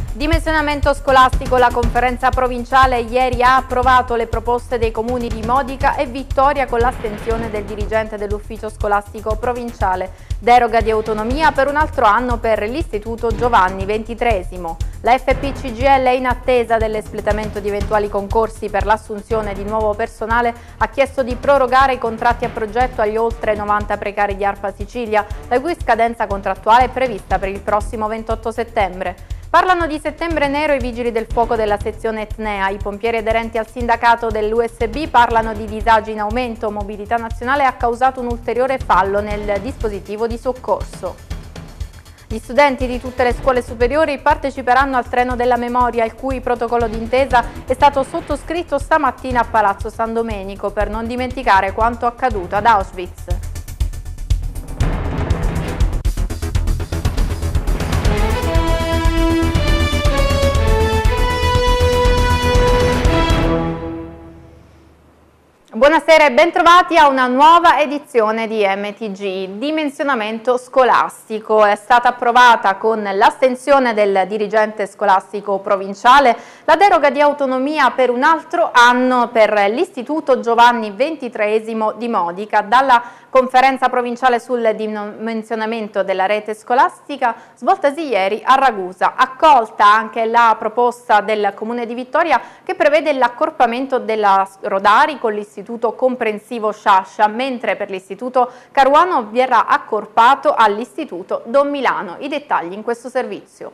Dimensionamento scolastico. La conferenza provinciale ieri ha approvato le proposte dei comuni di Modica e Vittoria con l'astensione del dirigente dell'ufficio scolastico provinciale. Deroga di autonomia per un altro anno per l'Istituto Giovanni XXIII. La FPCGIL è in attesa dell'espletamento di eventuali concorsi per l'assunzione di nuovo personale. Ha chiesto di prorogare i contratti a progetto agli oltre 90 precari di ARPA Sicilia, la cui scadenza contrattuale è prevista per il prossimo 28 settembre. Parlano di settembre nero i vigili del fuoco della sezione Etnea. I pompieri aderenti al sindacato dell'USB parlano di disagi in aumento. Mobilità Nazionale ha causato un ulteriore fallo nel dispositivo di soccorso. Gli studenti di tutte le scuole superiori parteciperanno al Treno della Memoria, il cui protocollo d'intesa è stato sottoscritto stamattina a Palazzo San Domenico per non dimenticare quanto accaduto ad Auschwitz. Buonasera e bentrovati a una nuova edizione di MTG. Dimensionamento scolastico. È stata approvata con l'astensione del dirigente scolastico provinciale la deroga di autonomia per un altro anno per l'Istituto Giovanni XXIII di Modica. Dalla conferenza provinciale sul dimensionamento della rete scolastica svoltasi ieri a Ragusa. Accolta anche la proposta del Comune di Vittoria che prevede l'accorpamento della Rodari con l'Istituto Comprensivo Sciascia, mentre per l'Istituto Caruano verrà accorpato all'Istituto Don Milano. I dettagli in questo servizio.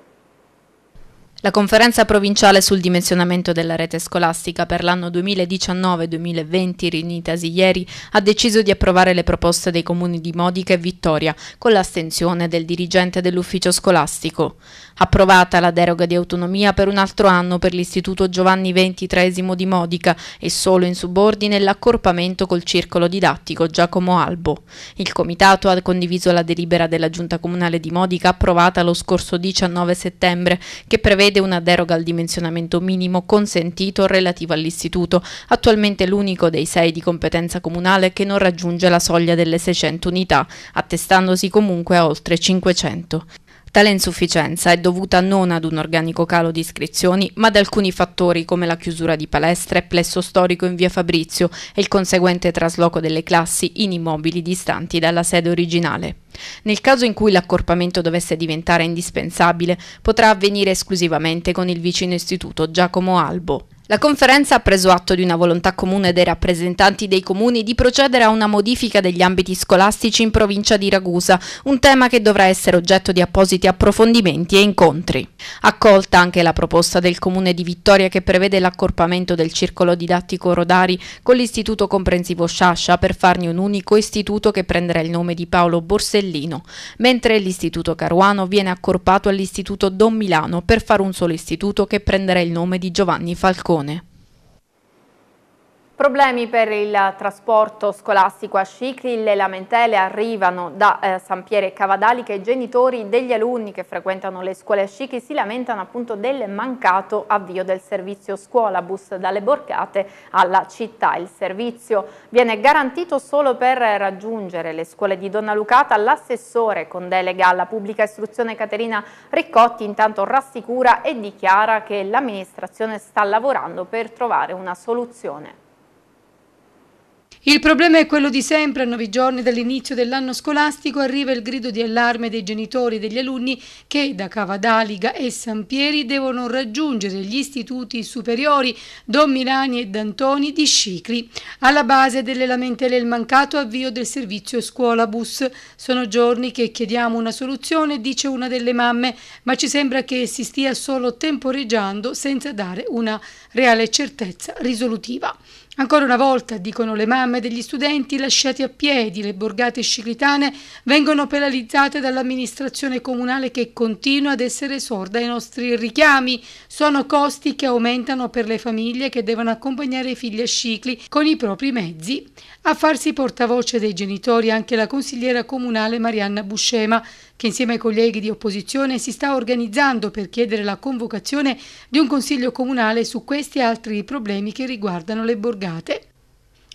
La conferenza provinciale sul dimensionamento della rete scolastica per l'anno 2019-2020, riunitasi ieri, ha deciso di approvare le proposte dei comuni di Modica e Vittoria con l'astensione del dirigente dell'ufficio scolastico. Approvata la deroga di autonomia per un altro anno per l'Istituto Giovanni XXIII di Modica e solo in subordine l'accorpamento col circolo didattico Giacomo Albo. Il comitato ha condiviso la delibera della Giunta Comunale di Modica approvata lo scorso 19 settembre che prevede una deroga al dimensionamento minimo consentito relativo all'istituto, attualmente l'unico dei 6 di competenza comunale che non raggiunge la soglia delle 600 unità, attestandosi comunque a oltre 500. Tale insufficienza è dovuta non ad un organico calo di iscrizioni, ma ad alcuni fattori come la chiusura di palestre, plesso storico in via Fabrizio e il conseguente trasloco delle classi in immobili distanti dalla sede originale. Nel caso in cui l'accorpamento dovesse diventare indispensabile, potrà avvenire esclusivamente con il vicino istituto Giacomo Albo. La conferenza ha preso atto di una volontà comune dei rappresentanti dei comuni di procedere a una modifica degli ambiti scolastici in provincia di Ragusa, un tema che dovrà essere oggetto di appositi approfondimenti e incontri. Accolta anche la proposta del comune di Vittoria che prevede l'accorpamento del circolo didattico Rodari con l'Istituto Comprensivo Sciascia per farne un unico istituto che prenderà il nome di Paolo Borsellino, mentre l'Istituto Caruano viene accorpato all'Istituto Don Milano per fare un solo istituto che prenderà il nome di Giovanni Falcone. Problemi per il trasporto scolastico a Scicli. Le lamentele arrivano da Sampieri e Cavadali che i genitori degli alunni che frequentano le scuole a Scicli si lamentano appunto del mancato avvio del servizio scuolabus dalle Borgate alla città. Il servizio viene garantito solo per raggiungere le scuole di Donna Lucata. L'assessore con delega alla pubblica istruzione Caterina Riccotti intanto rassicura e dichiara che l'amministrazione sta lavorando per trovare una soluzione. Il problema è quello di sempre. A 9 giorni dall'inizio dell'anno scolastico arriva il grido di allarme dei genitori e degli alunni che da Cavadaliga e Sampieri devono raggiungere gli istituti superiori Don Milani e D'Antoni di Scicli. Alla base delle lamentele il mancato avvio del servizio scuolabus. Sono giorni che chiediamo una soluzione, dice una delle mamme, ma ci sembra che si stia solo temporeggiando senza dare una reale certezza risolutiva. Ancora una volta, dicono le mamme degli studenti lasciati a piedi, le borgate sciclitane vengono penalizzate dall'amministrazione comunale che continua ad essere sorda ai nostri richiami. Sono costi che aumentano per le famiglie che devono accompagnare i figli a Scicli con i propri mezzi. A farsi portavoce dei genitori anche la consigliera comunale Marianna Buscema, che insieme ai colleghi di opposizione si sta organizzando per chiedere la convocazione di un consiglio comunale su questi e altri problemi che riguardano le borgate.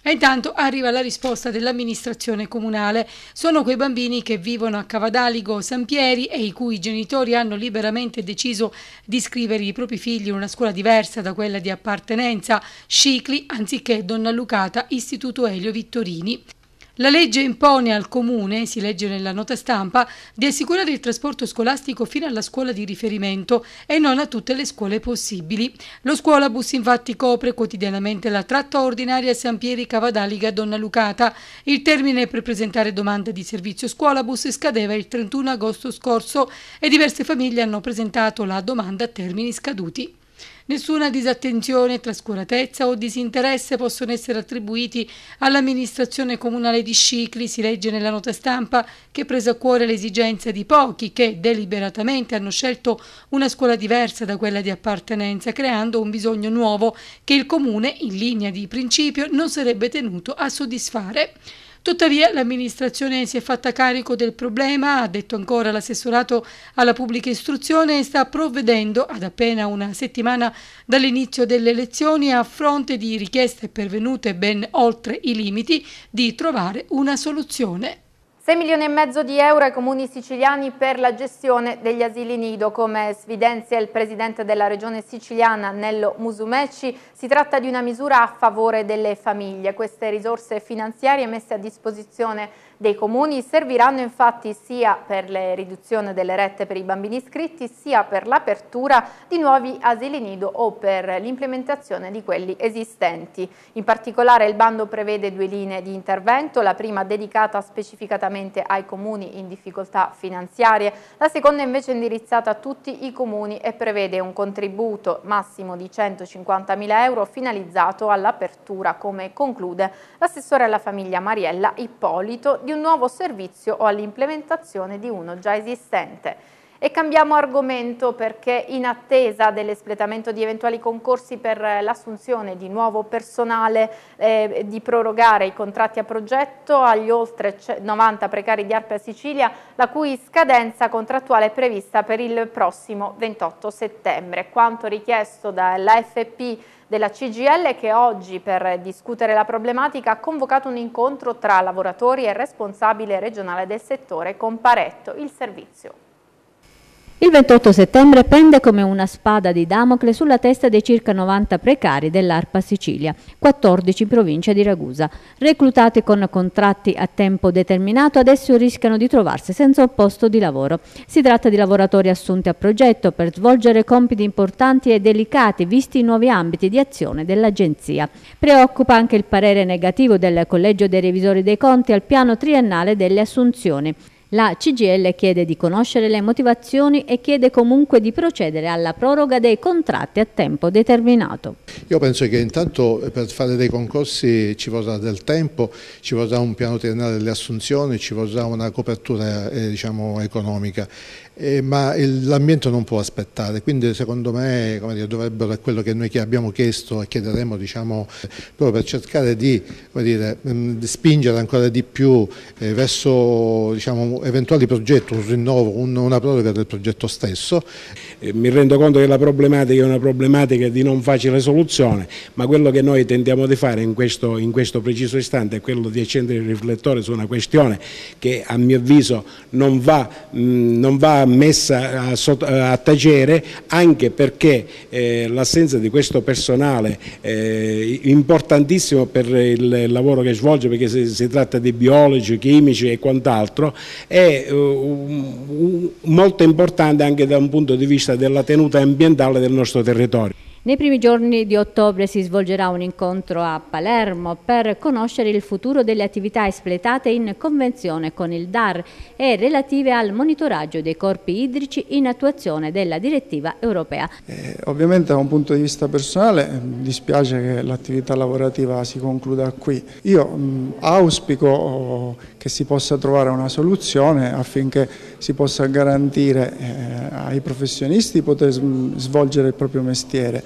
E intanto arriva la risposta dell'amministrazione comunale. Sono quei bambini che vivono a Cavadaligo Sampieri e i cui genitori hanno liberamente deciso di iscrivere i propri figli in una scuola diversa da quella di appartenenza, Scicli, anziché Donna Lucata, Istituto Elio Vittorini. La legge impone al Comune, si legge nella nota stampa, di assicurare il trasporto scolastico fino alla scuola di riferimento e non a tutte le scuole possibili. Lo scuolabus infatti copre quotidianamente la tratta ordinaria Sampieri Cavadaliga Donna Lucata. Il termine per presentare domanda di servizio scuolabus scadeva il 31 agosto scorso e diverse famiglie hanno presentato la domanda a termini scaduti. Nessuna disattenzione, trascuratezza o disinteresse possono essere attribuiti all'amministrazione comunale di Scicli, si legge nella nota stampa, che presa a cuore le esigenze di pochi che deliberatamente hanno scelto una scuola diversa da quella di appartenenza, creando un bisogno nuovo che il Comune, in linea di principio, non sarebbe tenuto a soddisfare. Tuttavia l'amministrazione si è fatta carico del problema, ha detto ancora l'assessorato alla pubblica istruzione, e sta provvedendo ad appena una settimana dall'inizio delle elezioni, a fronte di richieste pervenute ben oltre i limiti, di trovare una soluzione. 6 milioni e mezzo di euro ai comuni siciliani per la gestione degli asili nido. Come svidenzia il presidente della regione siciliana Nello Musumeci, si tratta di una misura a favore delle famiglie. Queste risorse finanziarie messe a disposizione dei comuni serviranno infatti sia per la riduzione delle rette per i bambini iscritti, sia per l'apertura di nuovi asili nido o per l'implementazione di quelli esistenti. In particolare il bando prevede 2 linee di intervento, la prima dedicata specificatamente ai comuni in difficoltà finanziarie, la seconda invece indirizzata a tutti i comuni e prevede un contributo massimo di 150.000 euro finalizzato all'apertura, come conclude l'assessore alla famiglia Mariella Ippolito, di un nuovo servizio o all'implementazione di uno già esistente. E cambiamo argomento perché in attesa dell'espletamento di eventuali concorsi per l'assunzione di nuovo personale, di prorogare i contratti a progetto agli oltre 90 precari di ARPA Sicilia, la cui scadenza contrattuale è prevista per il prossimo 28 settembre. Quanto richiesto dall'AFP della CGIL, che oggi per discutere la problematica ha convocato un incontro tra lavoratori e responsabile regionale del settore Comparetto. Il servizio. Il 28 settembre pende come una spada di Damocle sulla testa dei circa 90 precari dell'ARPA Sicilia, 14 in provincia di Ragusa. Reclutati con contratti a tempo determinato, adesso rischiano di trovarsi senza un posto di lavoro. Si tratta di lavoratori assunti a progetto per svolgere compiti importanti e delicati visti i nuovi ambiti di azione dell'Agenzia. Preoccupa anche il parere negativo del Collegio dei Revisori dei Conti al piano triennale delle assunzioni. La CGIL chiede di conoscere le motivazioni e chiede comunque di procedere alla proroga dei contratti a tempo determinato. Io penso che intanto per fare dei concorsi ci vorrà del tempo, ci vorrà un piano triennale delle assunzioni, ci vorrà una copertura diciamo, economica. Ma l'ambiente non può aspettare, quindi secondo me dovrebbero, è quello che noi abbiamo chiesto e chiederemo diciamo, proprio per cercare di spingere ancora di più verso diciamo, eventuali progetti, un rinnovo, una proroga del progetto stesso. Mi rendo conto che la problematica è una problematica di non facile soluzione, ma quello che noi tentiamo di fare in questo preciso istante è quello di accendere il riflettore su una questione che a mio avviso non va messa a tacere, anche perché l'assenza di questo personale importantissimo per il lavoro che svolge, perché si tratta di biologi, chimici e quant'altro, è molto importante anche da un punto di vista della tenuta ambientale del nostro territorio. Nei primi giorni di ottobre si svolgerà un incontro a Palermo per conoscere il futuro delle attività espletate in convenzione con il DAR e relative al monitoraggio dei corpi idrici in attuazione della direttiva europea. Ovviamente da un punto di vista personale mi dispiace che l'attività lavorativa si concluda qui. Io auspico che si possa trovare una soluzione affinché si possa garantire ai professionisti di poter svolgere il proprio mestiere.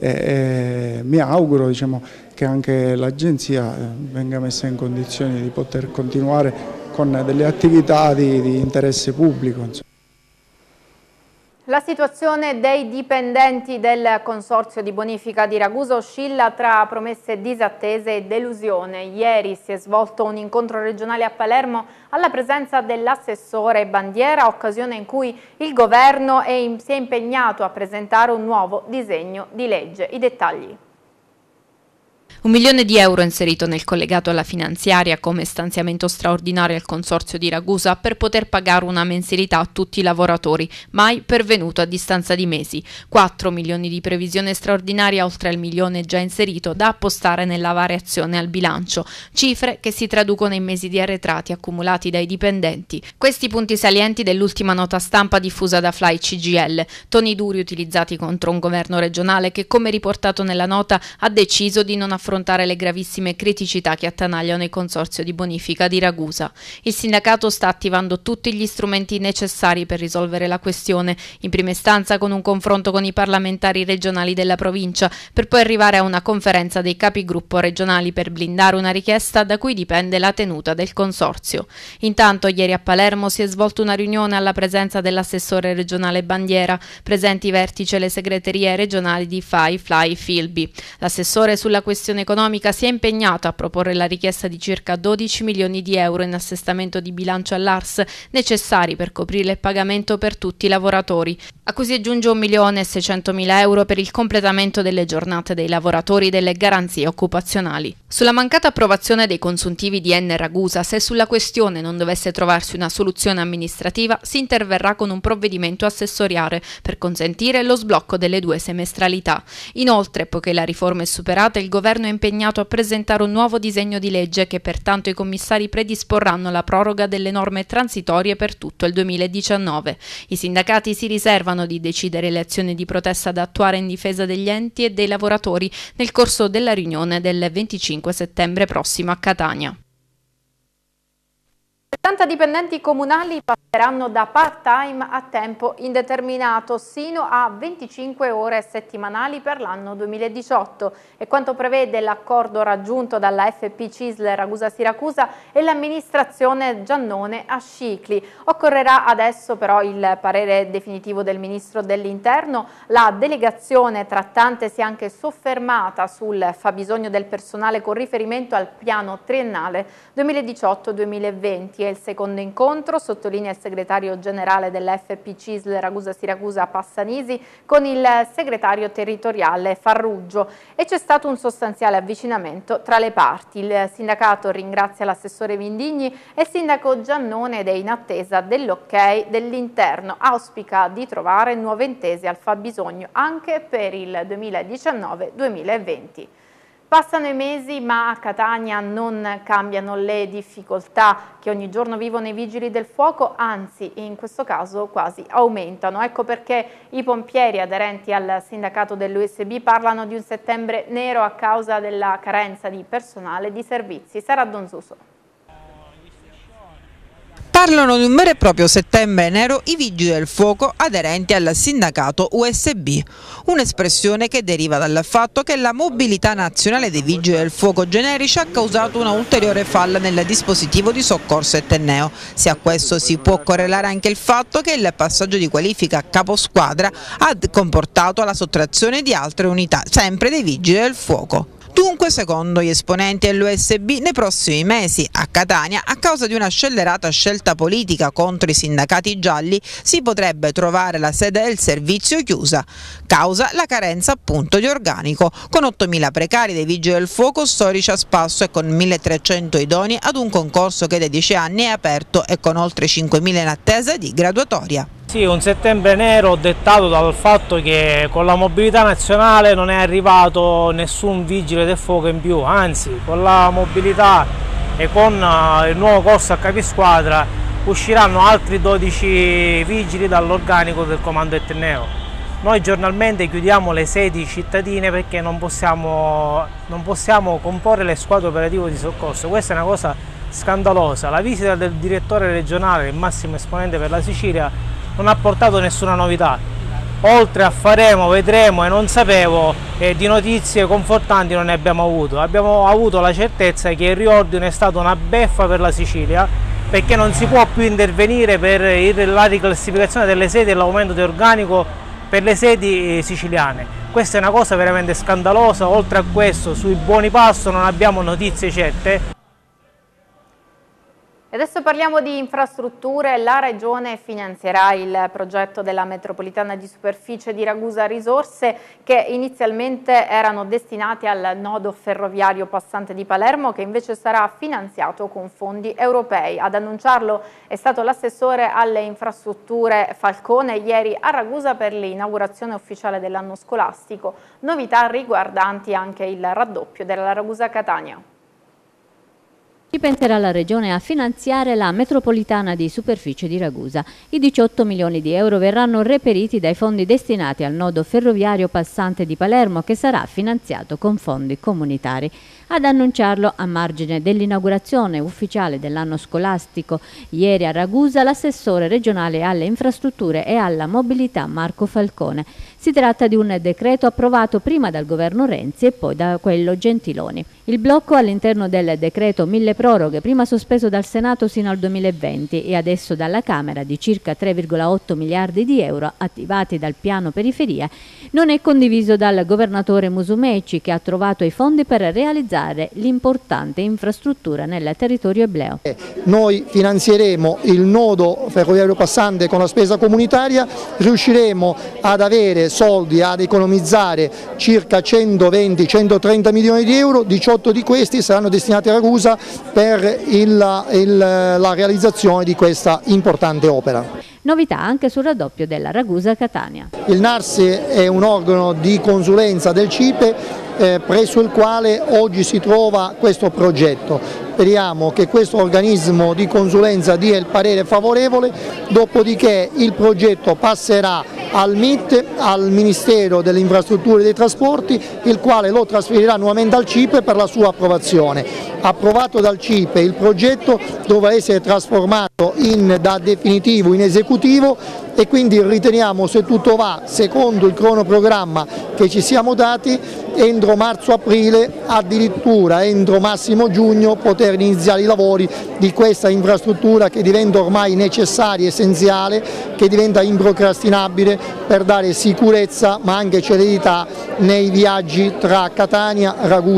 Mi auguro che anche l'Agenzia venga messa in condizioni di poter continuare con delle attività di interesse pubblico. La situazione dei dipendenti del Consorzio di Bonifica di Ragusa oscilla tra promesse disattese e delusione. Ieri si è svolto un incontro regionale a Palermo alla presenza dell'assessore Bandiera, occasione in cui il governo si è impegnato a presentare un nuovo disegno di legge. I dettagli. 1 milione di euro inserito nel collegato alla finanziaria come stanziamento straordinario al Consorzio di Ragusa per poter pagare una mensilità a tutti i lavoratori, mai pervenuto a distanza di mesi. 4 milioni di previsione straordinaria oltre al milione già inserito da appostare nella variazione al bilancio, cifre che si traducono in mesi di arretrati accumulati dai dipendenti. Questi punti salienti dell'ultima nota stampa diffusa da Fly CGIL, toni duri utilizzati contro un governo regionale che, come riportato nella nota, ha deciso di non affrontare le gravissime criticità che attanagliano il Consorzio di Bonifica di Ragusa. Il sindacato sta attivando tutti gli strumenti necessari per risolvere la questione, in prima istanza con un confronto con i parlamentari regionali della provincia, per poi arrivare a una conferenza dei capigruppo regionali per blindare una richiesta da cui dipende la tenuta del Consorzio. Intanto ieri a Palermo si è svolta una riunione alla presenza dell'assessore regionale Bandiera, presenti i vertici e le segreterie regionali di FAI, FLAI, FILBI. L'assessore sulla questione economica si è impegnato a proporre la richiesta di circa 12 milioni di euro in assestamento di bilancio all'ARS necessari per coprire il pagamento per tutti i lavoratori, a cui si aggiunge 1.600.000 euro per il completamento delle giornate dei lavoratori delle garanzie occupazionali. Sulla mancata approvazione dei consuntivi di N Ragusa, se sulla questione non dovesse trovarsi una soluzione amministrativa, si interverrà con un provvedimento assessoriale per consentire lo sblocco delle 2 semestralità. Inoltre, poiché la riforma è superata, il governo è impegnato a presentare un nuovo disegno di legge che pertanto i commissari predisporranno la proroga delle norme transitorie per tutto il 2019. I sindacati si riservano di decidere le azioni di protesta da attuare in difesa degli enti e dei lavoratori nel corso della riunione del 25 settembre prossimo a Catania. 70 dipendenti comunali passeranno da part-time a tempo indeterminato sino a 25 ore settimanali per l'anno 2018. È quanto prevede l'accordo raggiunto dalla FP CISL Ragusa Siracusa e l'amministrazione Giannone a Scicli. Occorrerà adesso però il parere definitivo del Ministro dell'Interno. La delegazione trattante si è anche soffermata sul fabbisogno del personale con riferimento al piano triennale 2018-2020. È il secondo incontro, sottolinea il segretario generale dell'FP CISL Ragusa Siracusa Passanisi con il segretario territoriale Farruggio, e c'è stato un sostanziale avvicinamento tra le parti. Il sindacato ringrazia l'assessore Vindigni e il sindaco Giannone ed è in attesa dell'ok dell'Interno. Auspica di trovare nuove intese al fabbisogno anche per il 2019-2020. Passano i mesi, ma a Catania non cambiano le difficoltà che ogni giorno vivono i vigili del fuoco, anzi in questo caso quasi aumentano. Ecco perché i pompieri aderenti al sindacato dell'USB parlano di un settembre nero a causa della carenza di personale di servizi. Sara Donzuso. Parlano di un vero e proprio settembre nero i vigili del fuoco aderenti al sindacato USB, un'espressione che deriva dal fatto che la mobilità nazionale dei vigili del fuoco generici ha causato una ulteriore falla nel dispositivo di soccorso e tenneo. Se a questo si può correlare anche il fatto che il passaggio di qualifica a caposquadra ha comportato la sottrazione di altre unità, sempre dei vigili del fuoco. Dunque, secondo gli esponenti dell'USB, nei prossimi mesi a Catania, a causa di una scellerata scelta politica contro i sindacati gialli, si potrebbe trovare la sede del servizio chiusa, causa la carenza appunto di organico, con 8.000 precari dei vigili del fuoco storici a spasso e con 1.300 idonei ad un concorso che da 10 anni è aperto e con oltre 5.000 in attesa di graduatoria. Sì, un settembre nero dettato dal fatto che con la mobilità nazionale non è arrivato nessun vigile del fuoco in più, anzi con la mobilità e con il nuovo corso a capisquadra usciranno altri 12 vigili dall'organico del comando etneo. Noi giornalmente chiudiamo le sedi cittadine perché non possiamo comporre le squadre operative di soccorso. Questa è una cosa scandalosa. La visita del direttore regionale, il massimo esponente per la Sicilia, non ha portato nessuna novità, oltre a faremo, vedremo e non sapevo, di notizie confortanti non ne abbiamo avuto la certezza che il riordino è stato una beffa per la Sicilia perché non si può più intervenire per la riclassificazione delle sedi e l'aumento di organico per le sedi siciliane. Questa è una cosa veramente scandalosa. Oltre a questo, sui buoni pasto non abbiamo notizie certe. Adesso parliamo di infrastrutture. La Regione finanzierà il progetto della metropolitana di superficie di Ragusa, risorse che inizialmente erano destinate al nodo ferroviario passante di Palermo, che invece sarà finanziato con fondi europei. Ad annunciarlo è stato l'assessore alle infrastrutture Falcone ieri a Ragusa per l'inaugurazione ufficiale dell'anno scolastico. Novità riguardanti anche il raddoppio della Ragusa-Catania. Ci penserà la Regione a finanziare la metropolitana di superficie di Ragusa. I 18 milioni di euro verranno reperiti dai fondi destinati al nodo ferroviario passante di Palermo, che sarà finanziato con fondi comunitari. Ad annunciarlo, a margine dell'inaugurazione ufficiale dell'anno scolastico ieri a Ragusa, l'assessore regionale alle infrastrutture e alla mobilità Marco Falcone. Si tratta di un decreto approvato prima dal governo Renzi e poi da quello Gentiloni. Il blocco all'interno del decreto milleproroghe, prima sospeso dal Senato sino al 2020 e adesso dalla Camera, di circa 3,8 miliardi di euro attivati dal piano periferie, non è condiviso dal governatore Musumeci, che ha trovato i fondi per realizzare l'importante infrastruttura nel territorio ebleo. Noi finanzieremo il nodo ferroviario passante con la spesa comunitaria, riusciremo ad avere soldi, ad economizzare circa 120-130 milioni di euro, 18 di questi saranno destinati a Ragusa per la realizzazione di questa importante opera. Novità anche sul raddoppio della Ragusa-Catania. Il NARS è un organo di consulenza del CIPE presso il quale oggi si trova questo progetto. Speriamo che questo organismo di consulenza dia il parere favorevole, dopodiché il progetto passerà al MIT, al Ministero delle Infrastrutture e dei Trasporti, il quale lo trasferirà nuovamente al CIPE per la sua approvazione. Approvato dal CIPE, il progetto dovrà essere trasformato da definitivo in esecutivo e quindi riteniamo, se tutto va secondo il cronoprogramma che ci siamo dati, entro marzo-aprile, addirittura entro massimo giugno, poter iniziare i lavori di questa infrastruttura che diventa ormai necessaria, essenziale, che diventa improcrastinabile per dare sicurezza ma anche celerità nei viaggi tra Catania e Ragusa.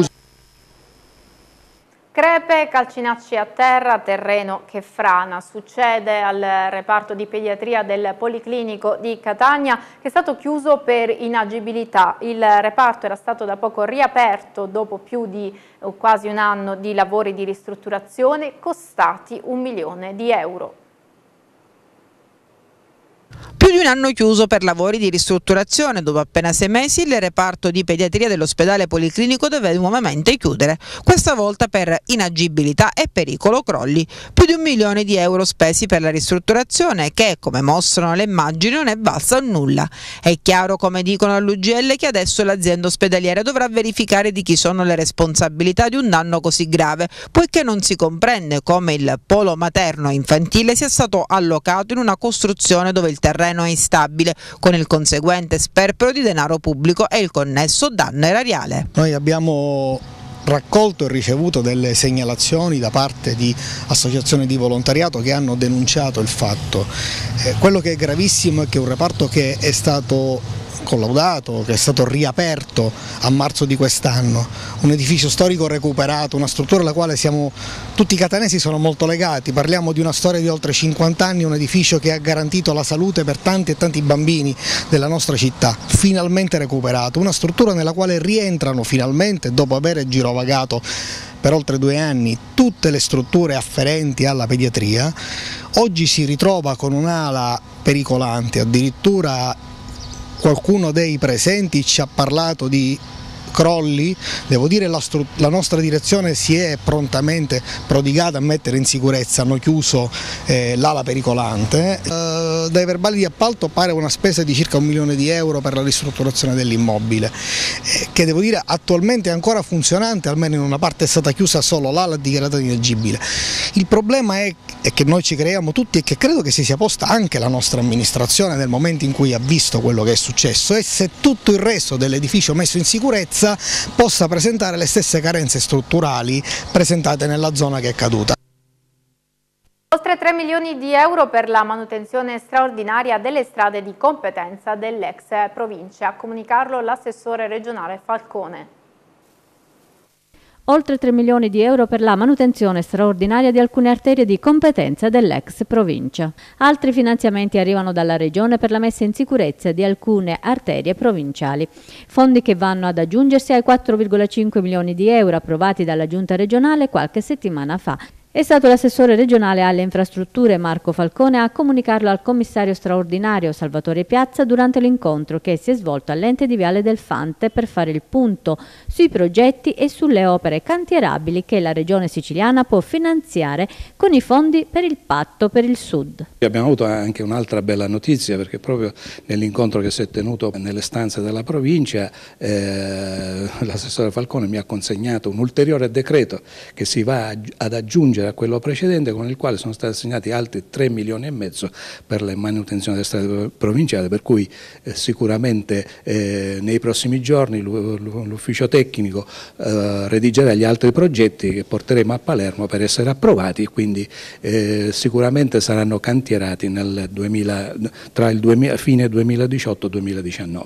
Crepe, calcinacci a terra, terreno che frana. Succede al reparto di pediatria del Policlinico di Catania, che è stato chiuso per inagibilità. Il reparto era stato da poco riaperto dopo più di quasi un anno di lavori di ristrutturazione costati 1 milione di euro. Più di un anno chiuso per lavori di ristrutturazione. Dopo appena 6 mesi il reparto di pediatria dell'ospedale policlinico deve nuovamente chiudere, questa volta per inagibilità e pericolo crolli. Più di 1 milione di euro spesi per la ristrutturazione che, come mostrano le immagini, non è valsa a nulla. È chiaro, come dicono all'UGL, che adesso l'azienda ospedaliera dovrà verificare di chi sono le responsabilità di un danno così grave, poiché non si comprende come il polo materno e infantile sia stato allocato in una costruzione dove il terreno è instabile, con il conseguente sperpero di denaro pubblico e il connesso danno erariale. Noi abbiamo raccolto e ricevuto delle segnalazioni da parte di associazioni di volontariato che hanno denunciato il fatto. Quello che è gravissimo è che un reparto che è stato collaudato, che è stato riaperto a marzo di quest'anno, un edificio storico recuperato, una struttura alla quale tutti i catanesi sono molto legati, parliamo di una storia di oltre 50 anni, un edificio che ha garantito la salute per tanti e tanti bambini della nostra città, finalmente recuperato, una struttura nella quale rientrano finalmente, dopo aver girovagato per oltre 2 anni, tutte le strutture afferenti alla pediatria. Oggi si ritrova con un'ala pericolante, addirittura qualcuno dei presenti ci ha parlato di crolli. Devo dire la nostra direzione si è prontamente prodigata a mettere in sicurezza, hanno chiuso l'ala pericolante. Dai verbali di appalto pare una spesa di circa 1 milione di euro per la ristrutturazione dell'immobile, che devo dire attualmente è ancora funzionante, almeno in una parte è stata chiusa solo l'ala dichiarata inagibile. Il problema è che noi ci creiamo tutti e che credo che si sia posta anche la nostra amministrazione nel momento in cui ha visto quello che è successo, e se tutto il resto dell'edificio messo in sicurezza possa presentare le stesse carenze strutturali presentate nella zona che è caduta. Oltre 3 milioni di euro per la manutenzione straordinaria delle strade di competenza dell'ex provincia, a comunicarlo l'assessore regionale Falcone. Oltre 3 milioni di euro per la manutenzione straordinaria di alcune arterie di competenza dell'ex provincia. Altri finanziamenti arrivano dalla Regione per la messa in sicurezza di alcune arterie provinciali. Fondi che vanno ad aggiungersi ai 4,5 milioni di euro approvati dalla Giunta regionale qualche settimana fa. È stato l'assessore regionale alle infrastrutture Marco Falcone a comunicarlo al commissario straordinario Salvatore Piazza durante l'incontro che si è svolto all'ente di Viale del Fante per fare il punto sui progetti e sulle opere cantierabili che la regione siciliana può finanziare con i fondi per il Patto per il Sud. Abbiamo avuto anche un'altra bella notizia, perché proprio nell'incontro che si è tenuto nelle stanze della provincia l'assessore Falcone mi ha consegnato un ulteriore decreto che si va ad aggiungere a quello precedente, con il quale sono stati assegnati altri 3 milioni e mezzo per la manutenzione delle strade provinciali, per cui sicuramente nei prossimi giorni l'ufficio tecnico redigerà gli altri progetti che porteremo a Palermo per essere approvati, e quindi sicuramente saranno cantierati tra il fine 2018-2019.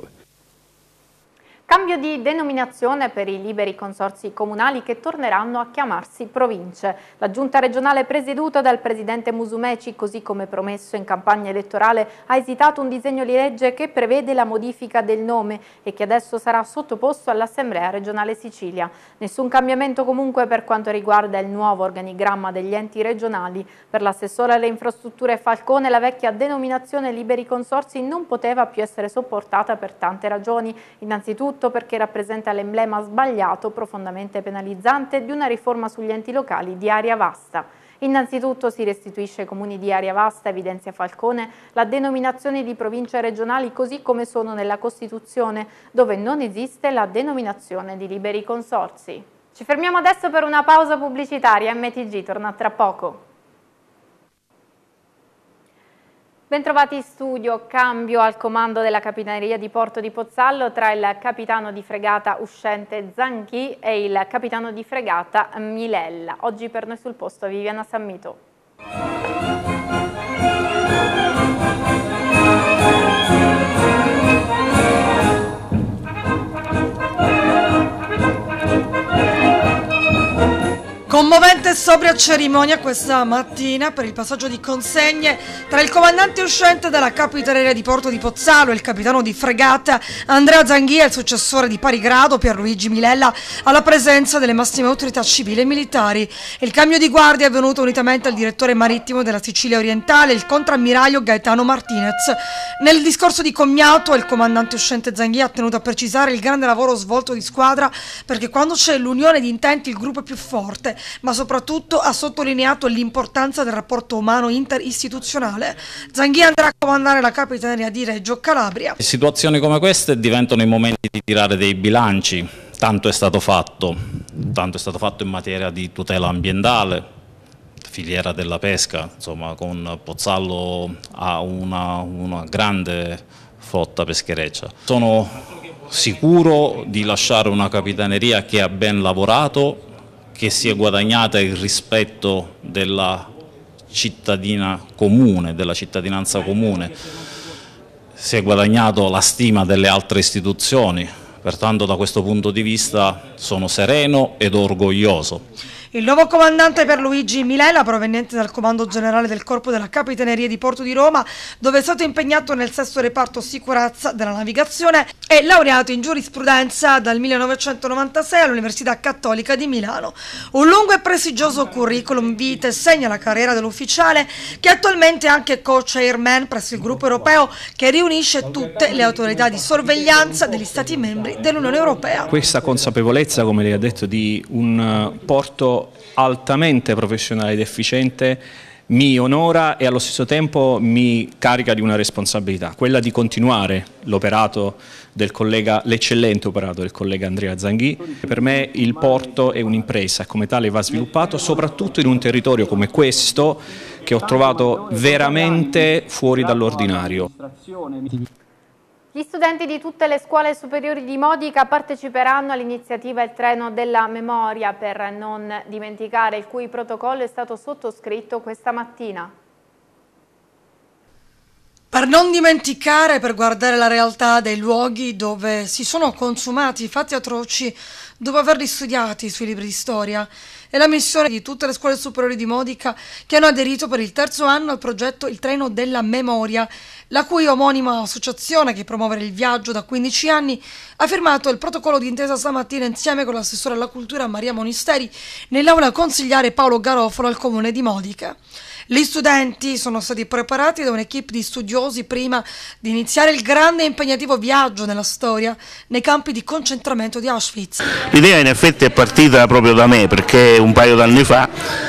Cambio di denominazione per i liberi consorzi comunali che torneranno a chiamarsi province. La giunta regionale presieduta dal presidente Musumeci, così come promesso in campagna elettorale, ha esitato un disegno di legge che prevede la modifica del nome e che adesso sarà sottoposto all'Assemblea regionale Sicilia. Nessun cambiamento comunque per quanto riguarda il nuovo organigramma degli enti regionali. Per l'assessore alle infrastrutture Falcone la vecchia denominazione liberi consorzi non poteva più essere sopportata per tante ragioni. Innanzitutto perché rappresenta l'emblema sbagliato, profondamente penalizzante di una riforma sugli enti locali di area vasta. Innanzitutto si restituisce ai comuni di area vasta, evidenzia Falcone, la denominazione di province regionali così come sono nella Costituzione, dove non esiste la denominazione di liberi consorzi. Ci fermiamo adesso per una pausa pubblicitaria. MTG torna tra poco. Bentrovati in studio, cambio al comando della Capitaneria di Porto di Pozzallo tra il capitano di fregata uscente Zanghi e il capitano di fregata Milella. Oggi per noi sul posto Viviana Sammito. Commovente e sobria cerimonia questa mattina per il passaggio di consegne tra il comandante uscente della Capitaneria di Porto di Pozzallo e il capitano di fregata Andrea Zanghi e il successore di pari grado Pierluigi Milella alla presenza delle massime autorità civili e militari. Il cambio di guardia è avvenuto unitamente al direttore marittimo della Sicilia orientale, il contrammiraglio Gaetano Martinez. Nel discorso di commiato il comandante uscente Zanghi ha tenuto a precisare il grande lavoro svolto di squadra, perché quando c'è l'unione di intenti il gruppo è più forte, ma soprattutto ha sottolineato l'importanza del rapporto umano interistituzionale. Zanghi andrà a comandare la Capitaneria di Reggio Calabria. Situazioni come queste diventano i momenti di tirare dei bilanci. Tanto è stato fatto in materia di tutela ambientale, filiera della pesca, insomma, con Pozzallo ha una grande flotta peschereccia. Sono sicuro di lasciare una capitaneria che ha ben lavorato, che si è guadagnata il rispetto della cittadina comune, della cittadinanza comune, si è guadagnato la stima delle altre istituzioni, pertanto da questo punto di vista sono sereno ed orgoglioso. Il nuovo comandante Pierluigi Milella, proveniente dal Comando Generale del Corpo della Capitaneria di Porto di Roma, dove è stato impegnato nel 6° reparto sicurezza della navigazione, è laureato in giurisprudenza dal 1996 all'Università Cattolica di Milano. Un lungo e prestigioso curriculum vitae segna la carriera dell'ufficiale, che attualmente è anche co-chairman presso il gruppo europeo che riunisce tutte le autorità di sorveglianza degli Stati membri dell'Unione Europea. Questa consapevolezza, come lei ha detto, di un porto altamente professionale ed efficiente mi onora e allo stesso tempo mi carica di una responsabilità, quella di continuare l'operato del collega, l'eccellente operato del collega Andrea Zanghi. Per me il porto è un'impresa e come tale va sviluppato soprattutto in un territorio come questo che ho trovato veramente fuori dall'ordinario. Gli studenti di tutte le scuole superiori di Modica parteciperanno all'iniziativa Il treno della memoria, per non dimenticare, il cui protocollo è stato sottoscritto questa mattina. Per non dimenticare, per guardare la realtà dei luoghi dove si sono consumati fatti atroci dopo averli studiati sui libri di storia. È la missione di tutte le scuole superiori di Modica che hanno aderito per il terzo anno al progetto Il treno della memoria, la cui omonima associazione, che promuove il viaggio da 15 anni, ha firmato il protocollo d'intesa stamattina insieme con l'assessore alla cultura Maria Monisteri nell'aula consigliare Paolo Garofalo al comune di Modica. Gli studenti sono stati preparati da un'equipe di studiosi prima di iniziare il grande e impegnativo viaggio nella storia nei campi di concentramento di Auschwitz. L'idea in effetti è partita proprio da me, perché un paio d'anni fa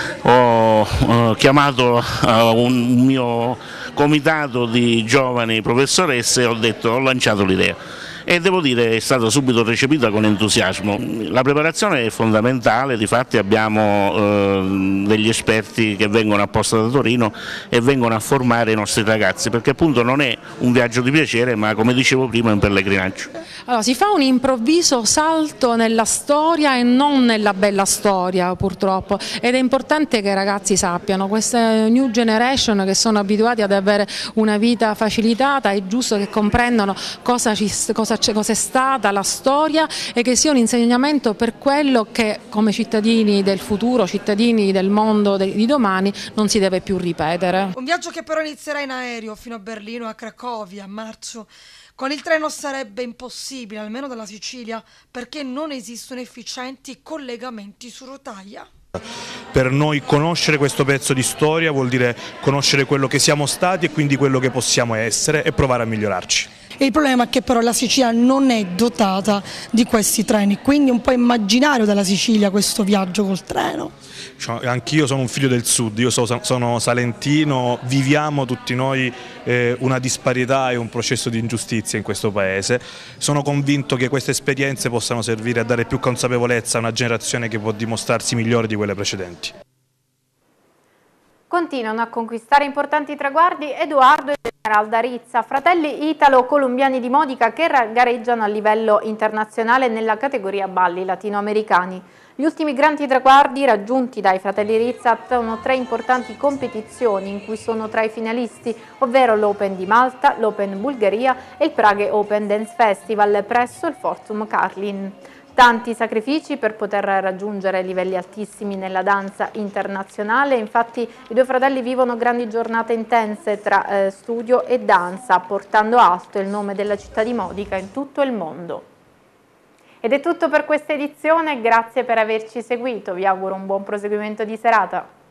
ho chiamato un mio comitato di giovani professoresse e ho lanciato l'idea. E devo dire è stata subito recepita con entusiasmo. La preparazione è fondamentale, difatti abbiamo degli esperti che vengono apposta da Torino e vengono a formare i nostri ragazzi, perché appunto non è un viaggio di piacere, ma come dicevo prima è un pellegrinaggio. Allora, si fa un improvviso salto nella storia e non nella bella storia, purtroppo, ed è importante che i ragazzi sappiano, queste new generation che sono abituati ad avere una vita facilitata, è giusto che comprendano cosa è stata la storia e che sia un insegnamento per quello che come cittadini del futuro, cittadini del mondo di domani, non si deve più ripetere. Un viaggio che però inizierà in aereo fino a Berlino e a Cracovia a marzo. Con il treno sarebbe impossibile, almeno dalla Sicilia, perché non esistono efficienti collegamenti su rotaia. Per noi conoscere questo pezzo di storia vuol dire conoscere quello che siamo stati e quindi quello che possiamo essere e provare a migliorarci. Il problema è che però la Sicilia non è dotata di questi treni, quindi è un po' immaginario della Sicilia questo viaggio col treno. Anch'io sono un figlio del sud, io sono salentino, viviamo tutti noi una disparità e un processo di ingiustizia in questo paese. Sono convinto che queste esperienze possano servire a dare più consapevolezza a una generazione che può dimostrarsi migliore di quelle precedenti. Continuano a conquistare importanti traguardi Edoardo e Esmeralda Rizza, fratelli italo-colombiani di Modica che gareggiano a livello internazionale nella categoria balli latinoamericani. Gli ultimi grandi traguardi raggiunti dai fratelli Rizza sono 3 importanti competizioni in cui sono tra i finalisti, ovvero l'Open di Malta, l'Open Bulgaria e il Prague Open Dance Festival presso il Forum Carlin. Tanti sacrifici per poter raggiungere livelli altissimi nella danza internazionale, infatti i 2 fratelli vivono grandi giornate intense tra studio e danza, portando alto il nome della città di Modica in tutto il mondo. Ed è tutto per questa edizione, grazie per averci seguito, vi auguro un buon proseguimento di serata.